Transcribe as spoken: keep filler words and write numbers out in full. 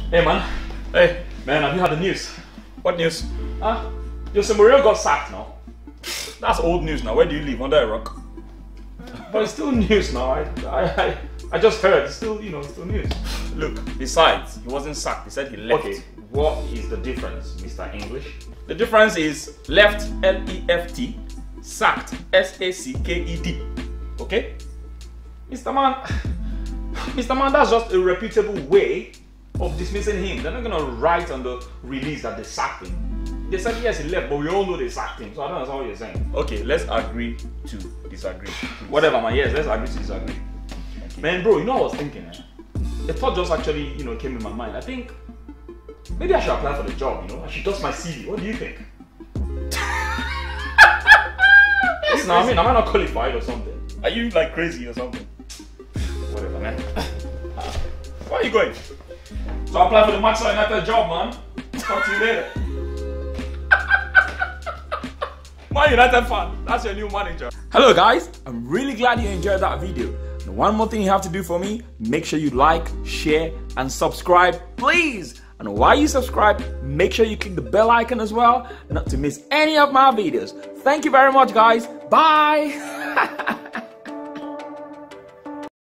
Hey man. Hey. Man, have you had the news? What news? Huh? Jose Mourinho got sacked now. That's old news now. Where do you live? Under a rock? But it's still news now. I, I, I, I just heard. It's still, you know, it's still news. Look, besides, he wasn't sacked. He said he left. Okay, what is the difference, Mister English? The difference is left, L E F T, sacked, S A C K E D. Okay? Mister Man, Mister Man, that's just a reputable way of dismissing him. They're not gonna write on the release that they sacked him. They said yes, he left, but we all know they sacked him. So I don't understand what you're saying. Okay, let's agree to disagree. Whatever, man. Yes, let's agree to disagree. Okay. Man, bro, you know what I was thinking? Eh? The thought just actually, you know, came in my mind. I think maybe I should apply for the job. You know, I should dust my C V. What do you think? Yes, now I mean, am I not qualified or something? Are you like crazy or something? Whatever, man. Where are you going? So I apply for the Manchester United job, man. Talk to you later. Man United fan, that's your new manager. Hello guys, I'm really glad you enjoyed that video. And one more thing you have to do for me, make sure you like, share and subscribe, please. And while you subscribe, make sure you click the bell icon as well, not to miss any of my videos. Thank you very much guys, bye.